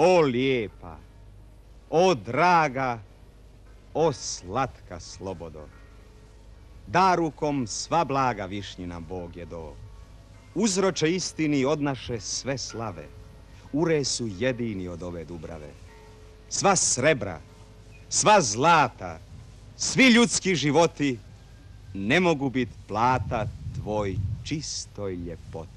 O lijepa, o draga, o slatka slobodo. Darukom sva blaga višnjina Bog je do. Uzroče istini od naše sve slave. Ure su jedini od ove dubrave. Sva srebra, sva zlata, svi ljudski životi ne mogu biti plata tvoj čistoj ljepoti.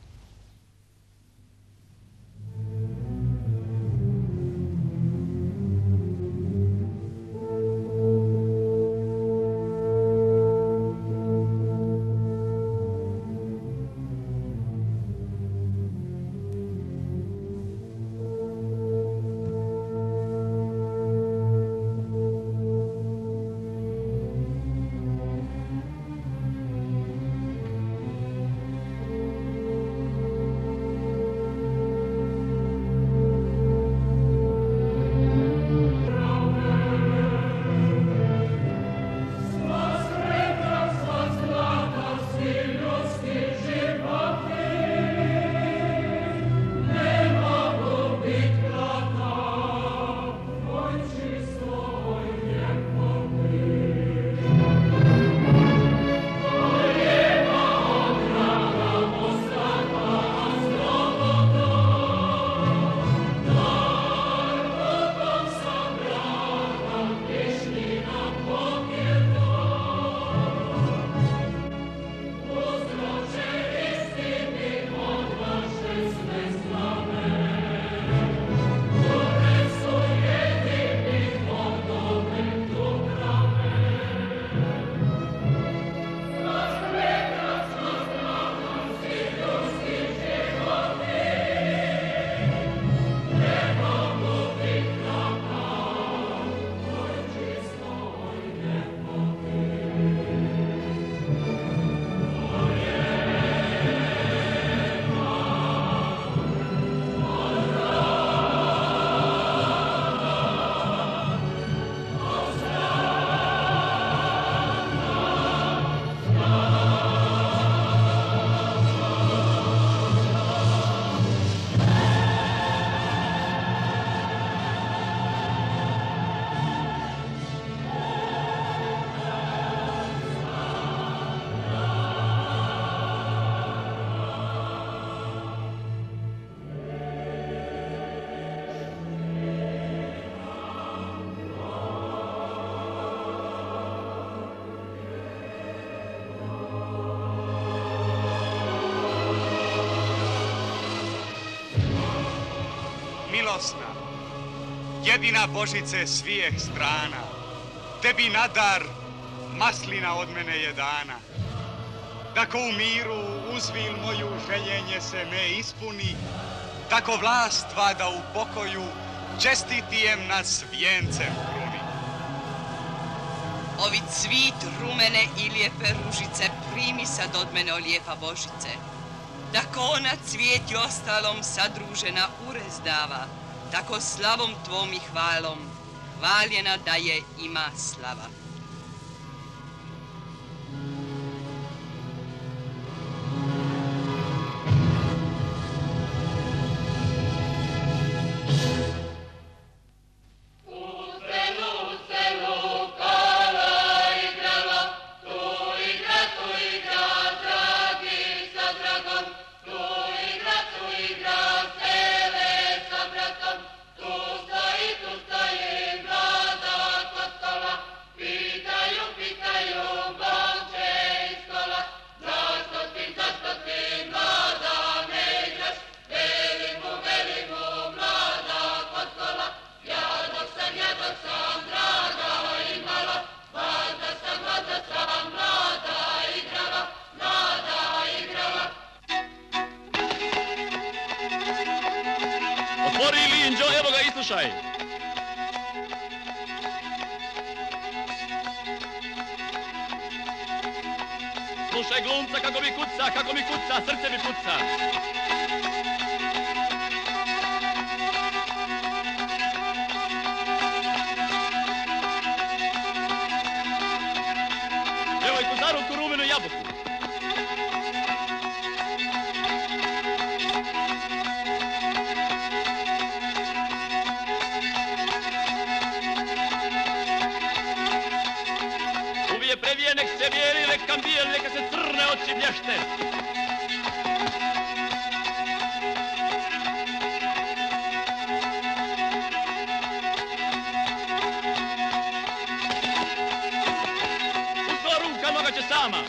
Milosna, jedina Božice svijeh strana, tebi nadar maslina od mene je dana. Tako u miru uzvil moju željenje se ne ispuni, tako vlast vlada u pokoju, čestitijem nas vijencem kruni. Ovi cvit rumene i lijepe ružice primi sad od mene, o lijepa Božice. Tako ona cvijet i ostalom sadružena urez dava, tako slavom tvom i hvalom, hvaljena da je ima slava. Slušaj glumca kako mi kuca, srce mi puca. Devojku za ruku, rumenu jabuku. Momci, bježte! Usko, ruka, noga će sama!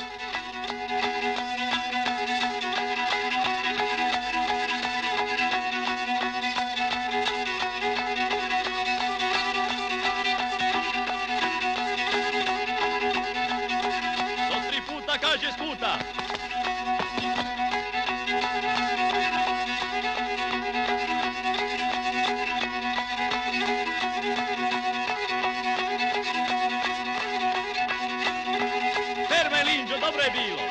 Kaže skuta. Ferme, Linđo, dobro je bilo.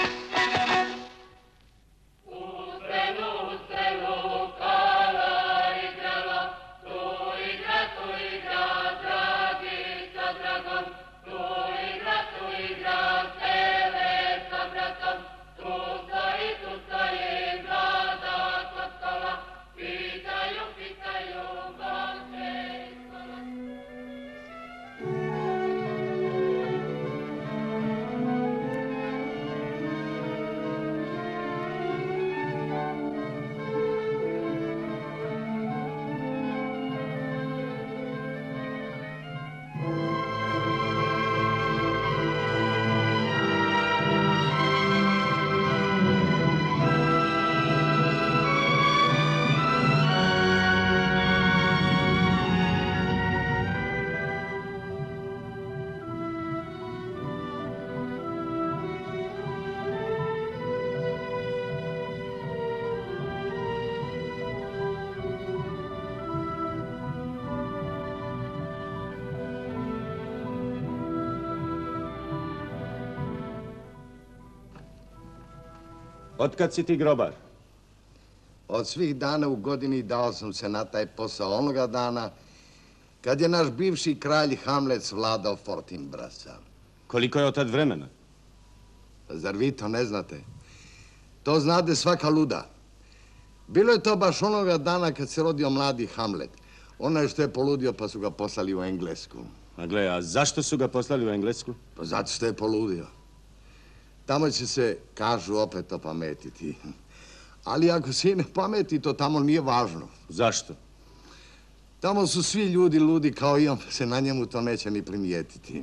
Otkad si ti grobar? Od svih dana u godini dao sam se na taj posao onoga dana kad je naš bivši kralj Hamlet vladao Fortinbrasa. Koliko je od tad vremena? Zar vi to ne znate? To znade svaka luda. Bilo je to baš onoga dana kad se rodio mladi Hamlet. Onaj što je poludio pa su ga poslali u Englesku. A gle, a zašto su ga poslali u Englesku? Pa zato što je poludio. Tamo će se, kažu, opet opametiti. Ali ako se i ne pameti, to tamo nije važno. Zašto? Tamo su svi ljudi ludi kao i on, pa se na njemu to neće ni primijetiti.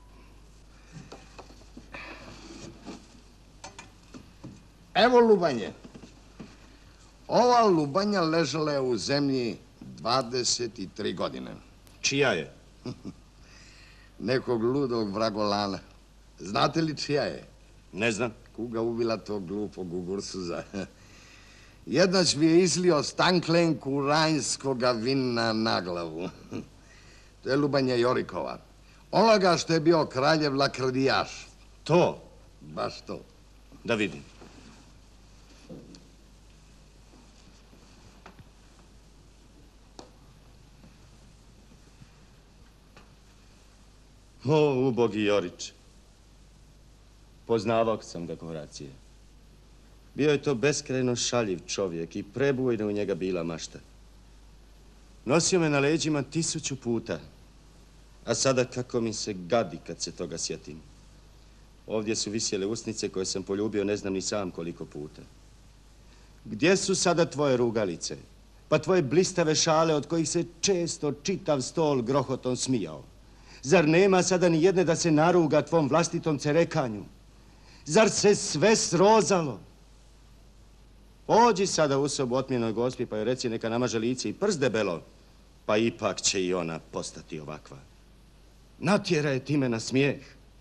Evo lubanje. Ova lubanja ležala je u zemlji 23 godine. Čija je? Nekog ludog vragolana. Znate li čija je? Ne znam. Kuga ubila tog glupog Ugursuza. Jednač mi je izlio stanklenku rajnskoga vina na glavu. To je lubanja Jorikova. Onoga što je bio kraljev lakrdijaš. To? Baš to. Da vidim. O, ubogi Jorić. Poznavao sam ga, Horacije. Bio je to beskrajno šaljiv čovjek i prebujna u njega bila mašta. Nosio me na leđima 1000 puta, a sada kako mi se gadi kad se toga sjetim. Ovdje su visjele usnice koje sam poljubio ne znam ni sam koliko puta. Gdje su sada tvoje rugalice? Pa tvoje blistave šale od kojih se često čitav stol grohotom smijao. Zar nema sada ni jedne da se naruga tvom vlastitom cerekanju? Zar se sve srozalo? Pođi sada u sobu otmjenoj gospi pa joj reci neka namaže lice i prst debelo, pa ipak će i ona postati ovakva. Natjeraj ti me na smijeh.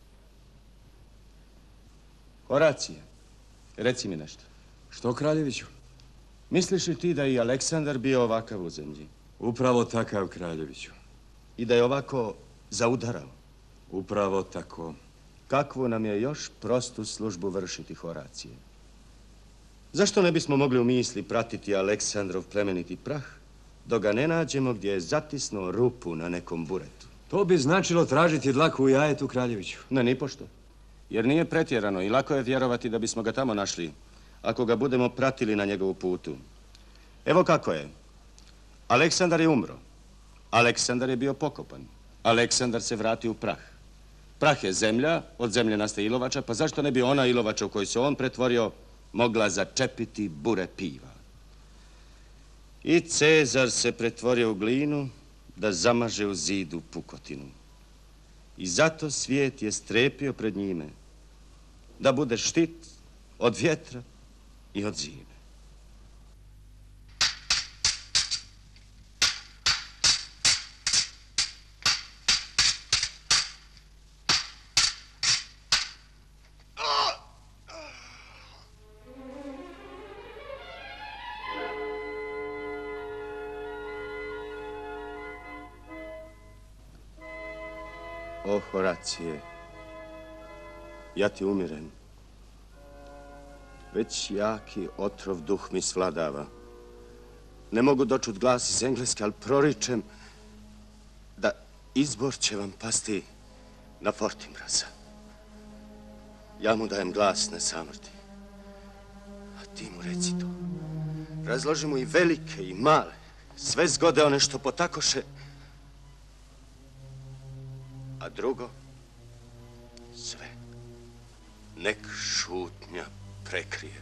Horacije, reci mi nešto. Što, kraljeviću? Misliš li ti da je i Aleksandar bio ovakav u zemlji? Upravo takav, kraljeviću. I da je ovako zaudarao? Upravo tako. Kakvu nam je još prostu službu vršiti, Horacije? Zašto ne bismo mogli u misli pratiti Aleksandrov plemeniti prah, dok ga ne nađemo gdje je zatisnuo rupu na nekom buretu? To bi značilo tražiti dlaku u jajetu, kraljeviću. Ne, nipošto. Jer nije pretjerano i lako je vjerovati da bismo ga tamo našli, ako ga budemo pratili na njegovu putu. Evo kako je. Aleksandar je umro. Aleksandar je bio pokopan. Aleksandar se vratio u prah. Prah je zemlja, od zemlje nastaje ilovača, pa zašto ne bi ona ilovača u koju se on pretvorio mogla začepiti bure piva? I Cezar se pretvorio u glinu da zamaže u zidu pukotinu. I zato svijet je strepio pred njime, da bude štit od vjetra i od zime. O, Horacije, ja ti umirem. Već jaki otrov duh mi svladava. Ne mogu dočut glas iz Engleske, ali proričem da izbor će vam pasti na Fortinbrasa. Ja mu dajem glas na samrti. A ti mu reci to. Razloži mu i velike i male, sve zgode one što potakoše. A drugo, sve, nek šutnja prekrije.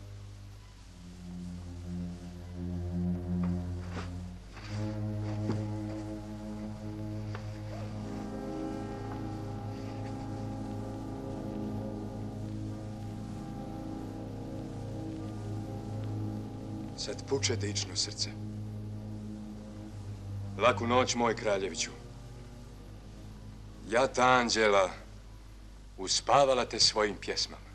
Sad puče dično srce. Laku noć, moj kraljeviću. Ja ta anđela uspavala te svojim pjesmama.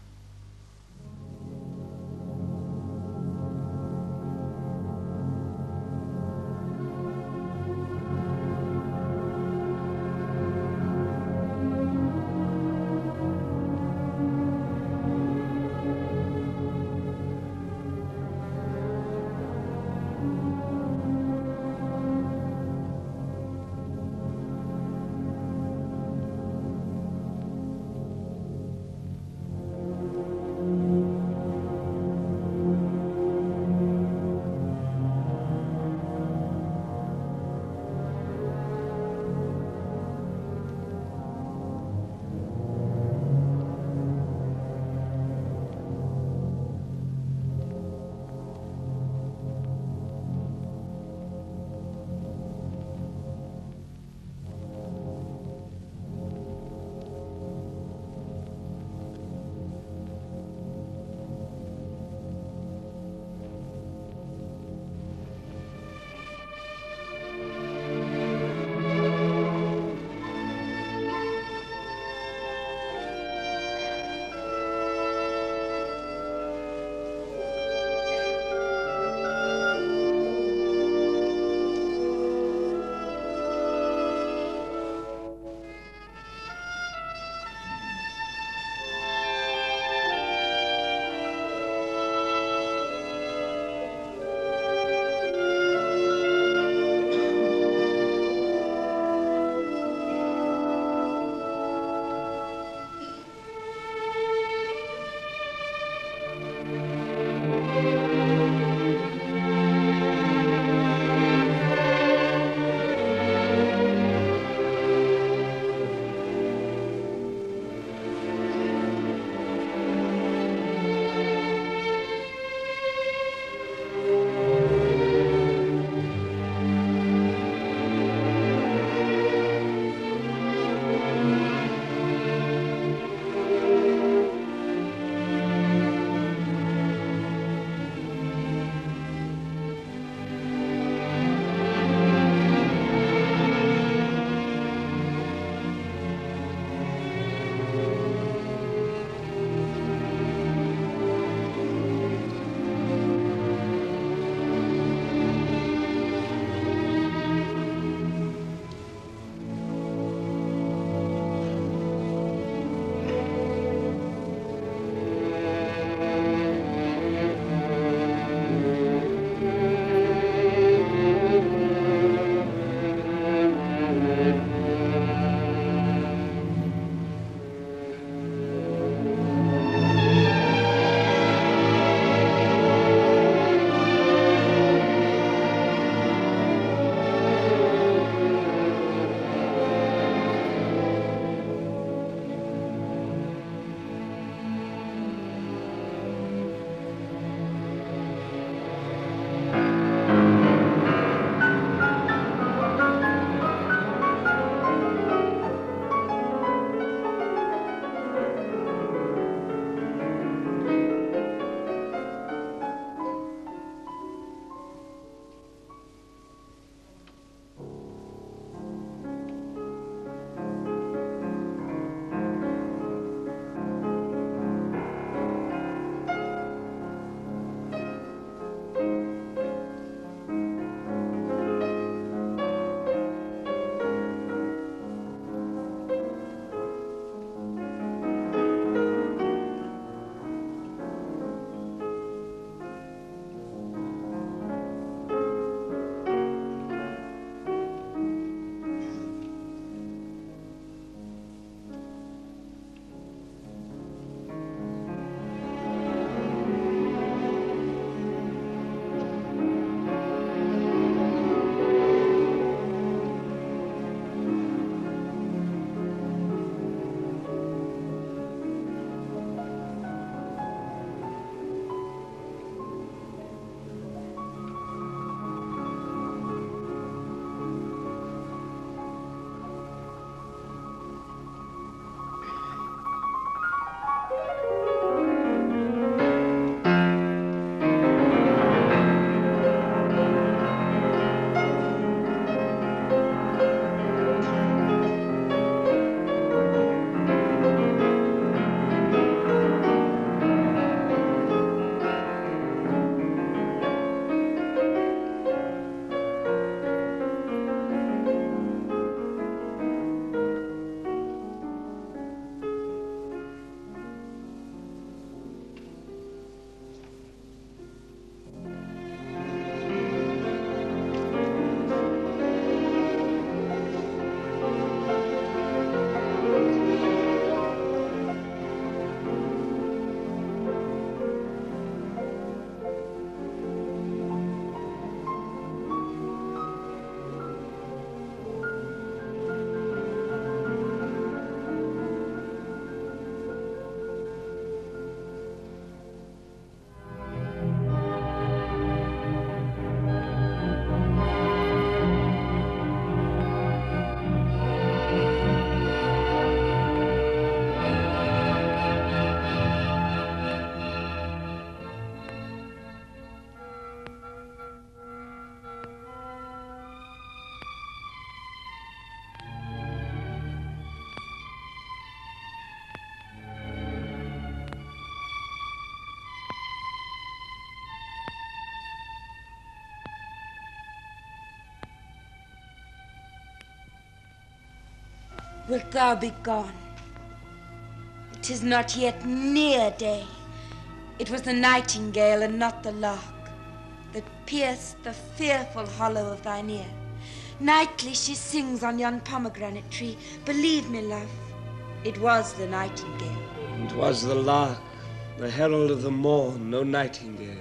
wilt thou be gone? It is not yet near day. It was the nightingale and not the lark that pierced the fearful hollow of thine ear. Nightly she sings on yon pomegranate tree. Believe me, love, it was the nightingale. It was the lark, the herald of the morn, no nightingale.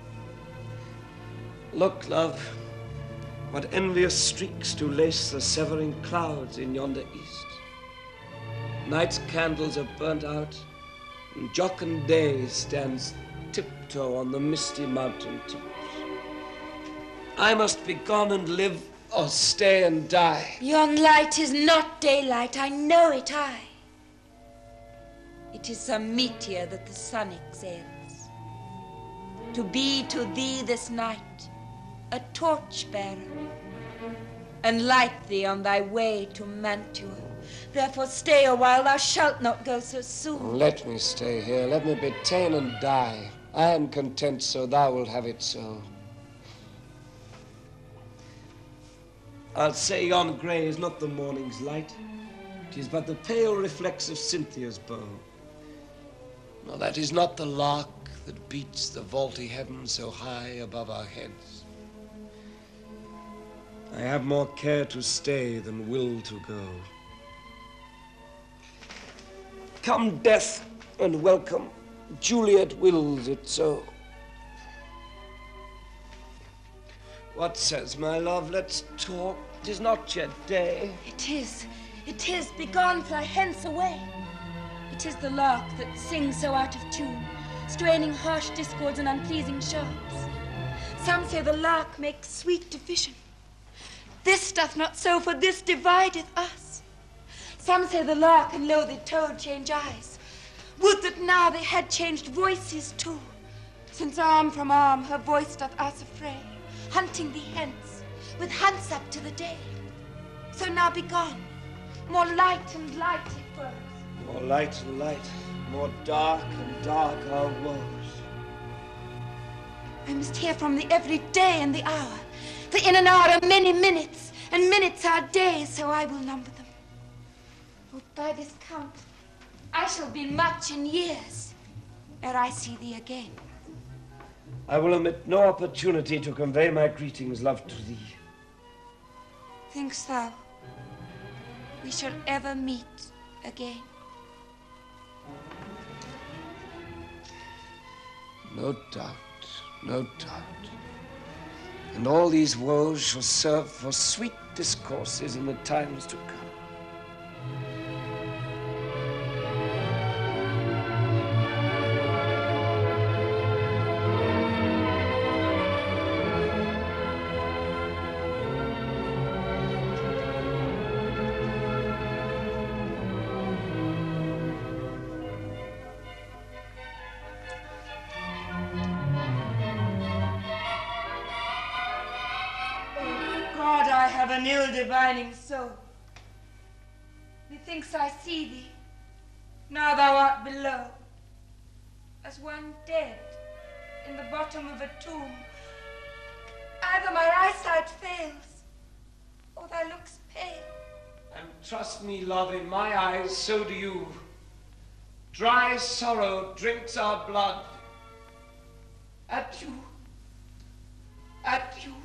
Look, love, what envious streaks do lace the severing clouds in yonder east. Night's candles are burnt out, and jocund day stands tiptoe on the misty mountain tops. I must be gone and live, or stay and die. Yon light is not daylight, I know it, I. It is some meteor that the sun exhales. To be to thee this night a torch-bearer, and light thee on thy way to Mantua. Therefore stay a while, thou shalt not go so soon. Let me stay here, let me be ta'en and die. I am content, so thou wilt have it so. I'll say yon grey is not the morning's light. 'Tis but the pale reflex of Cynthia's bow. No, that is not the lark that beats the vaulty heaven so high above our heads. I have more care to stay than will to go. Come death and welcome, Juliet wills it so. What says my love? Let's talk. 'Tis not yet day. It is. Begone, fly hence away. It is the lark that sings so out of tune, straining harsh discords and unpleasing sharps. Some say the lark makes sweet division. This doth not so, for this divideth us. Some say the lark and loathed toad change eyes. Would that now they had changed voices too, since arm from arm her voice doth us affray, hunting thee hence, with hunts up to the day. So now be gone, more light and light it grows. More light and light, more dark and dark our woes. I must hear from thee every day and the hour, for in an hour are many minutes, and minutes are days, so I will number them. Oh, by this count, I shall be much in years ere I see thee again. I will omit no opportunity to convey my greetings, love, to thee. Think'st thou we shall ever meet again? No doubt, no doubt. And all these woes shall serve for sweet discourses in the times to come. An ill-divining soul. Methinks I see thee, now thou art below, as one dead in the bottom of a tomb. Either my eyesight fails, or thou look'st pale. And trust me, love, in my eyes, so do you. Dry sorrow drinks our blood. At you, at you.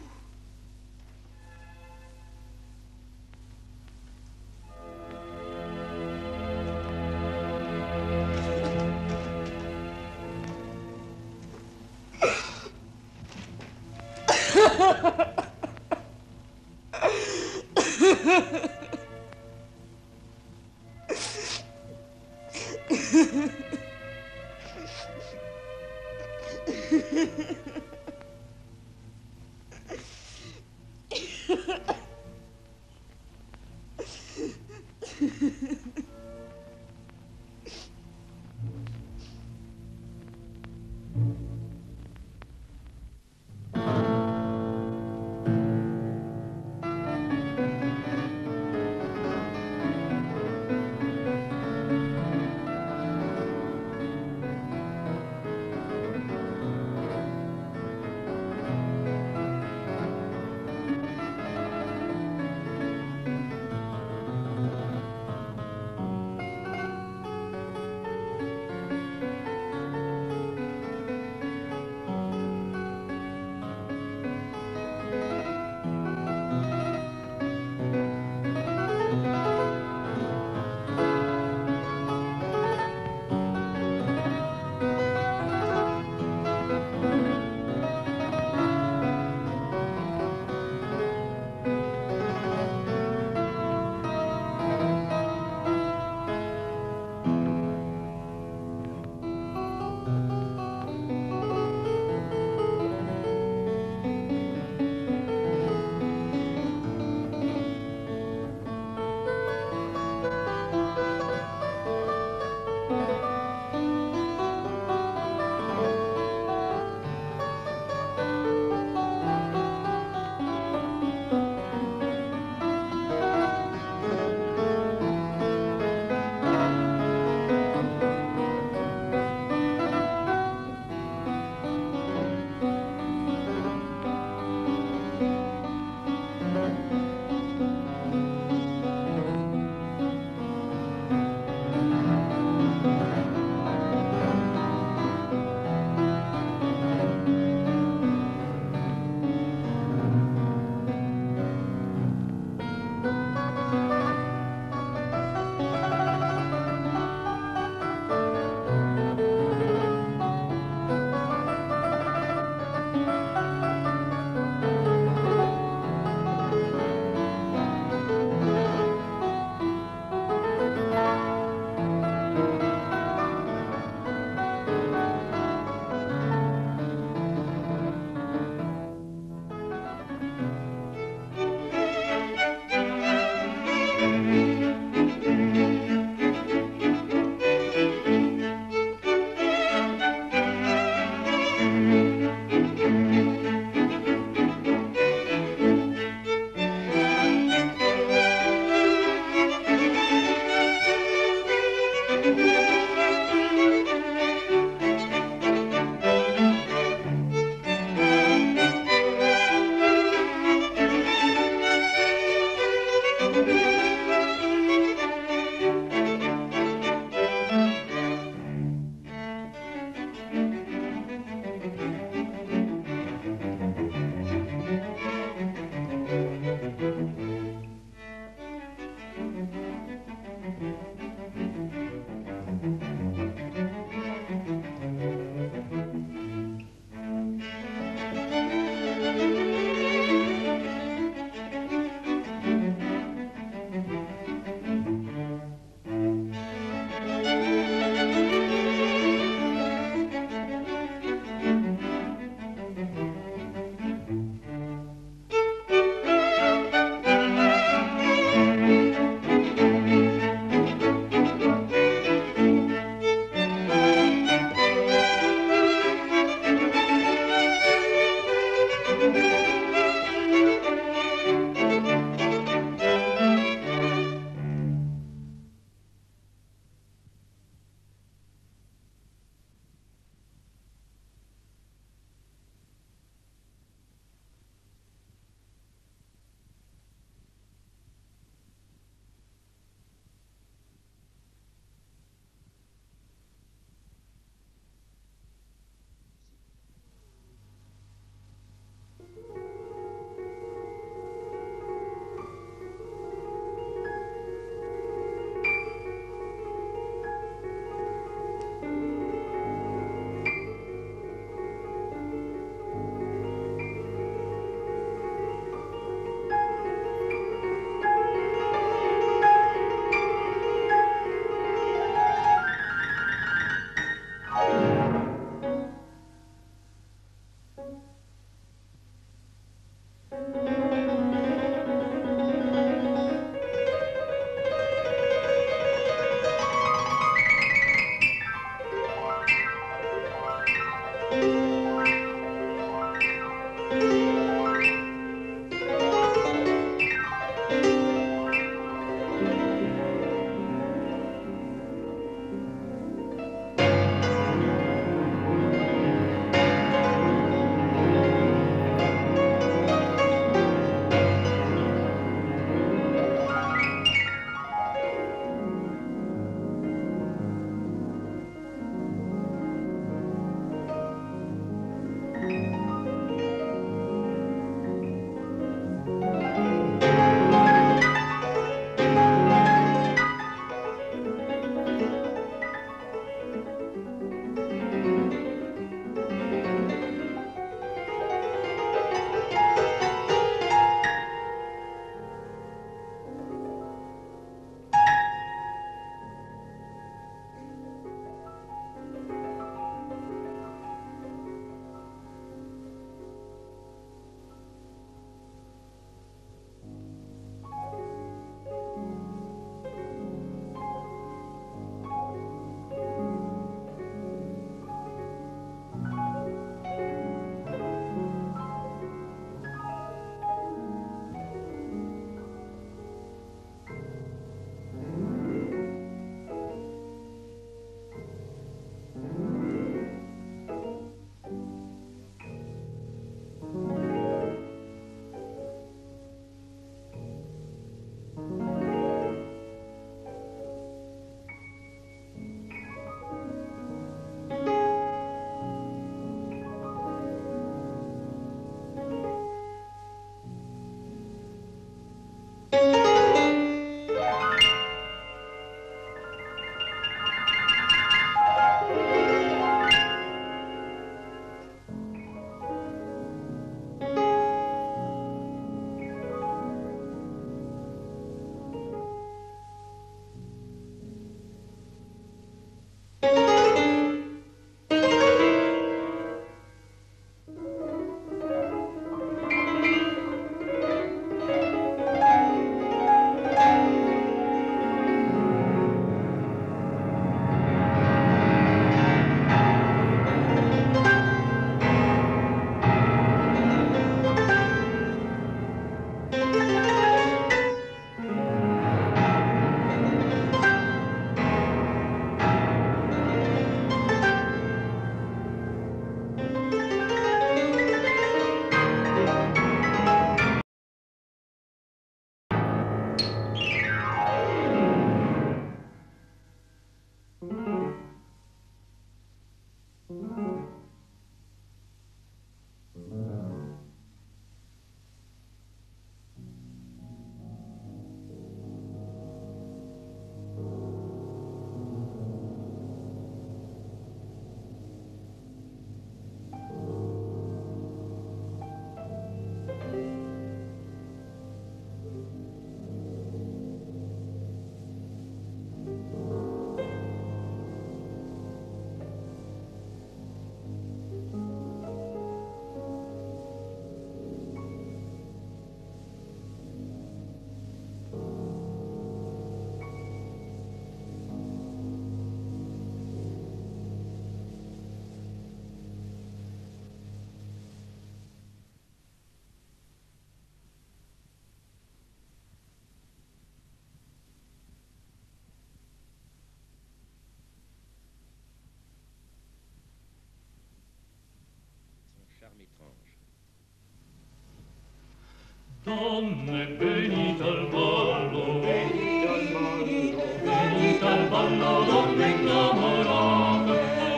Donne, venite al ballo, venite al ballo, venite al ballo, donne innamorate,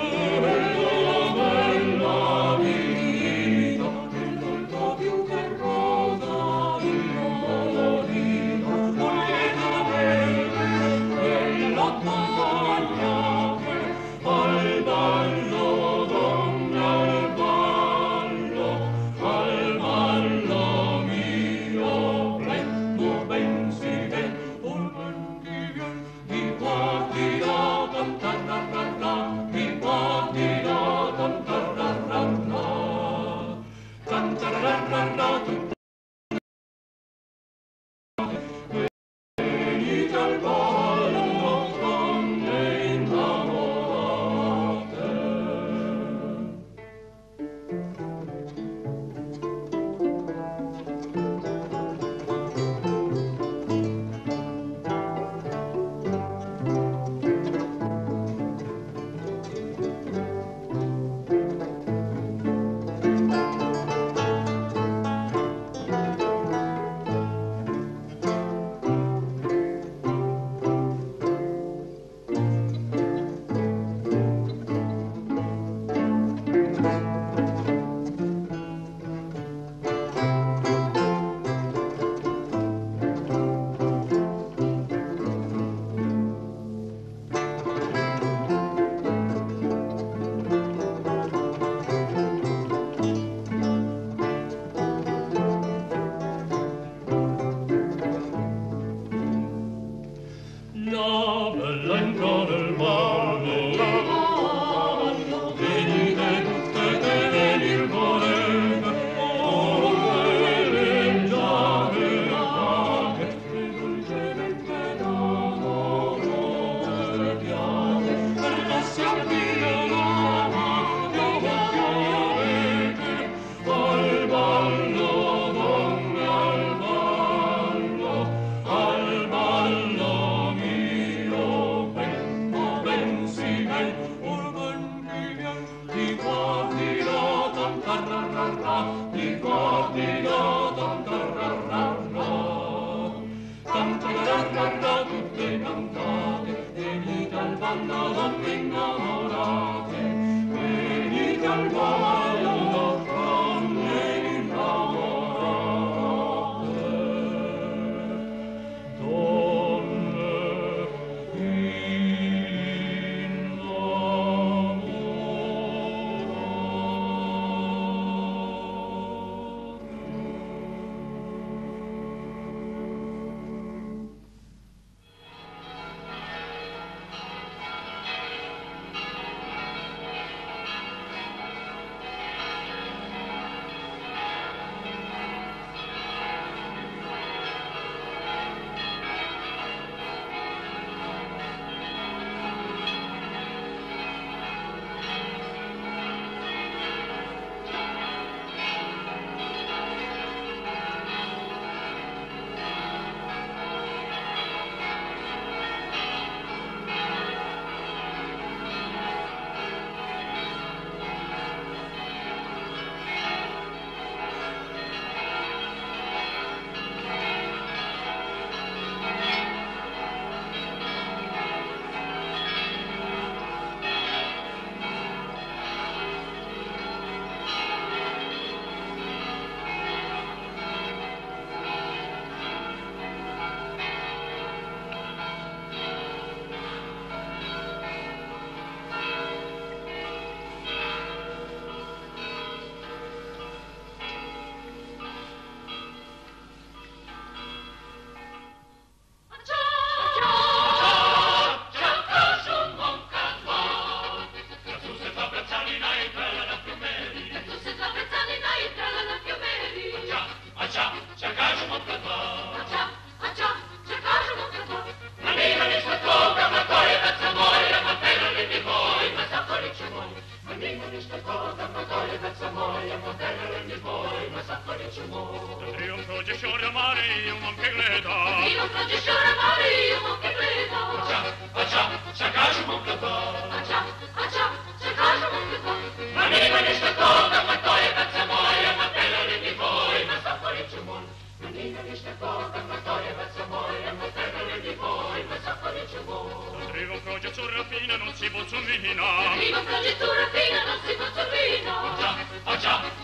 bella, bella vita, nell'alba più che rosa, incolorita, solennamente, quella bagnate, al ballo, donne, al ballo, al ballo mio, presto ben si vede, or ben di qua di là, cantar, Non si può